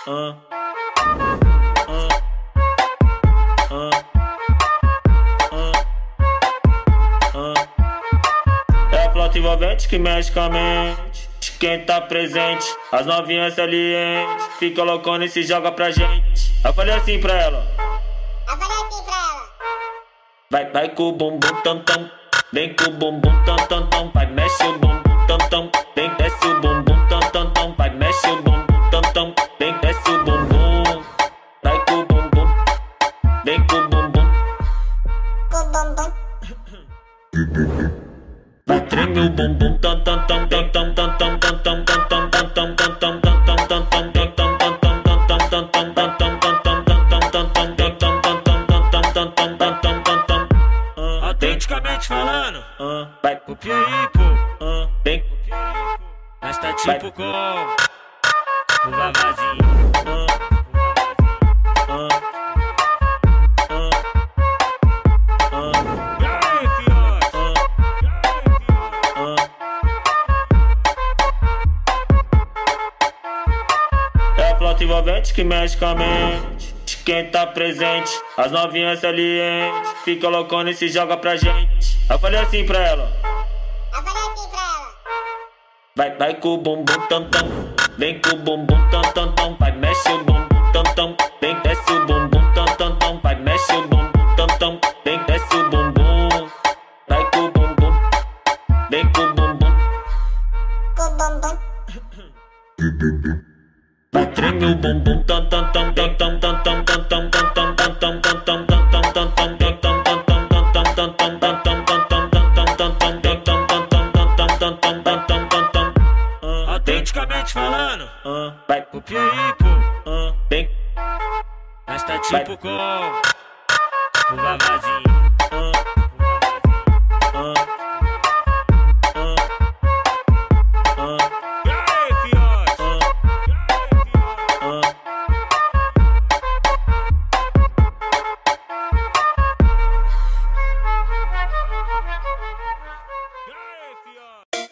ah, É a flauta envolvente que mexe com a mente de quem tá presente. As novinhas salientes fica loucona e se joga pra gente. Eu falei assim pra ela. Vai com o bumbum tam tam. Vem com o bumbum tam tam tam. Vai, mexe o bumbum tam tam. Vem, desce o bumbum tam tam tam. Vai, mexe o bumbum tam tam. Vem, desce o bumbum. Vai com o bumbum. Vem com o bumbum. Vai, treme o bumbum tam tam tam tam tam tam tam tam tam tam tam tam tam tam tam tam tam tam Autenticamente falando, vai, copia aí, pô. vem, Mas tá tipo como o Vavazinho. E aí, fiote? É a flauta envolvente que mexe com a mente de quem tá presente. As novinhas salientes fica loucona e se joga pra gente. Eu falei assim pra ela. Vai com o bumbum tam tam. Vem com o bumbum tam tam tam. Vai, mexe o bumbum tam tam. Vem, desce o bumbum tam tam tam. Vai, mexe o bumbum tam tam. Vem, desce o bumbum. Vai com o bumbum. Vem com o bumbum. Vai, treme o bumbum tam tam tam tam tam tam tam tam tam tam tam tam tam tam tam tam tam Autenticamente falando, vai, copia aí, pô. vem, Mas tá tipo como o Vavazinho. E aí, fiote? E aí, fiote?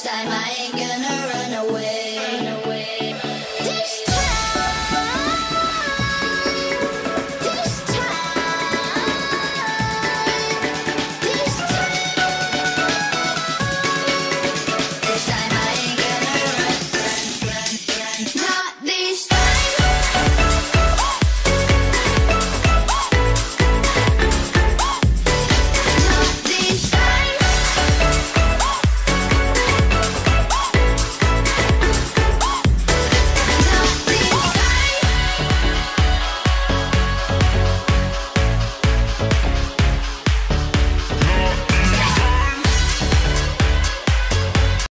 time I ain't gonna run away. This time